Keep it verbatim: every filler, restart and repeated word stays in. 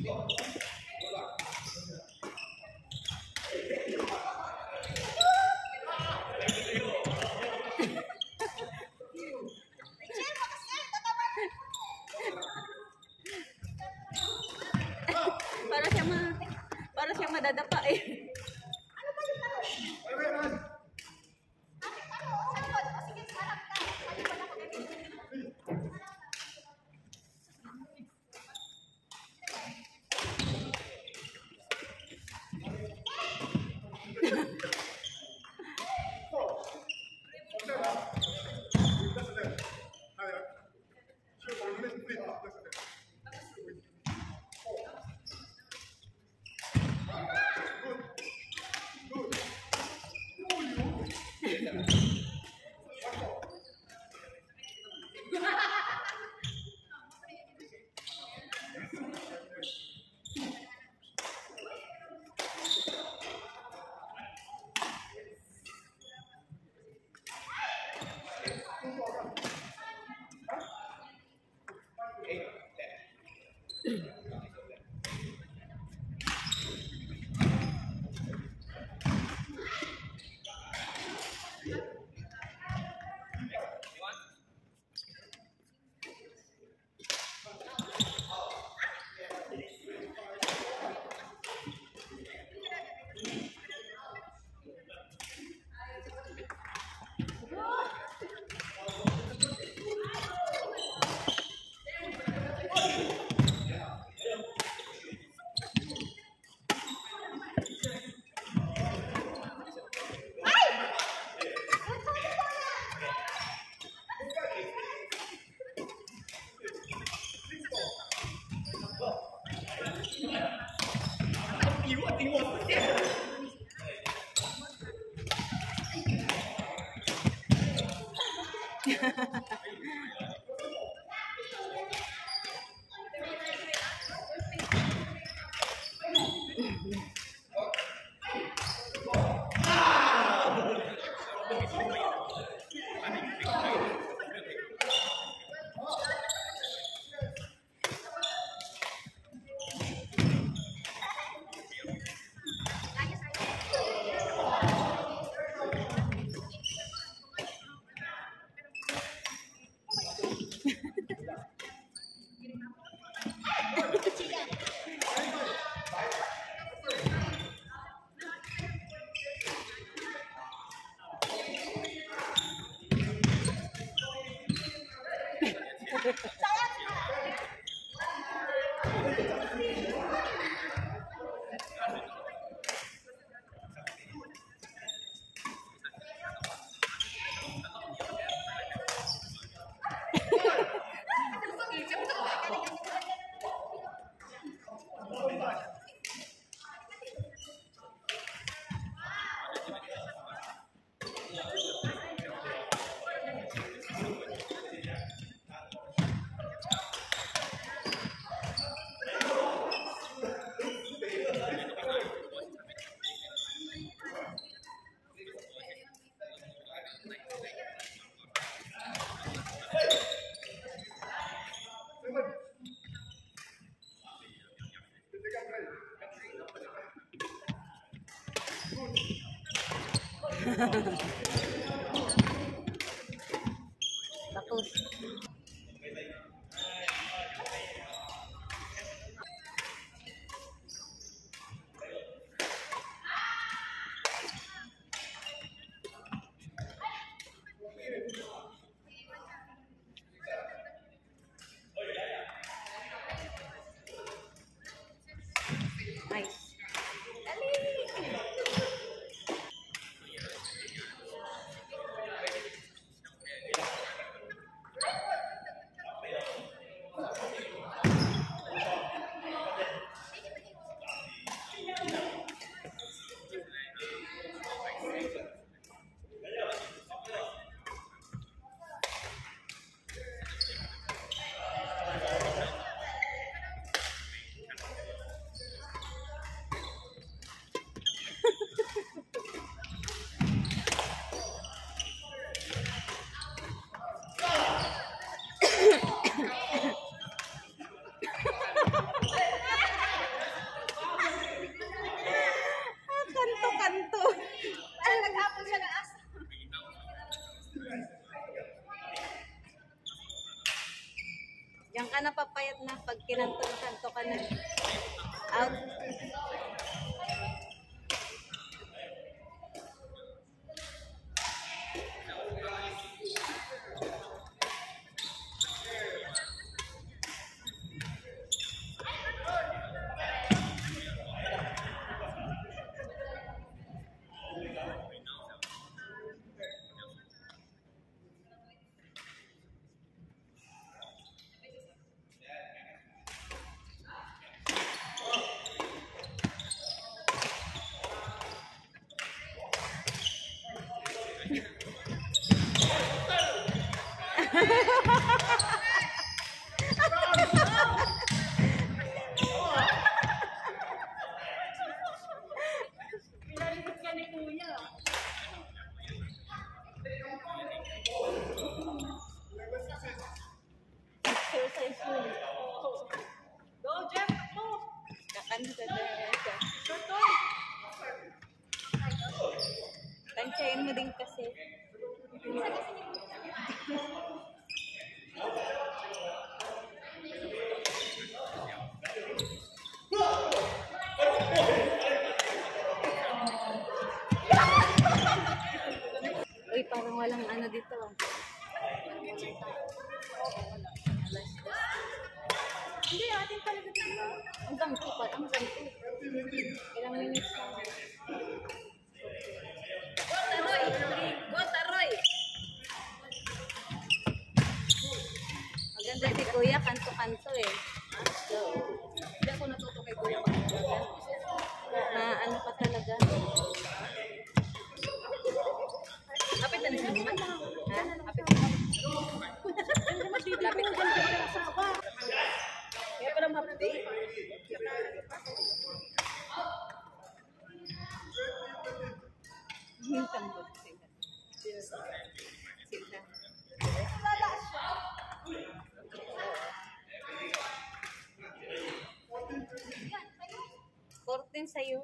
Para siya ma para siya madadapa eh. Bagus. Nice. ka na papayat na pag kinanto-kanto ka na. Out. Exercise mo. Go, Jeff! Go! Kakanta na siya. Short on! Tansyahin mo din kasi. Uy, parang walang ano dito. Hindi, atin talaga dito. Hanggang two pa, hanggang two. Ilang minutes na. Go, Taroy! Go, Taroy! Maganda si Kuya, kanto-kanto eh. So, Hindi ako natuto kay Kuya. na ano pa talaga. Kapit na niya naman. Ha? Kapit na naman. Lapit na naman. Kaya pala ma-update. Hintang ko. Sila. Sila. fourteen sa'yo.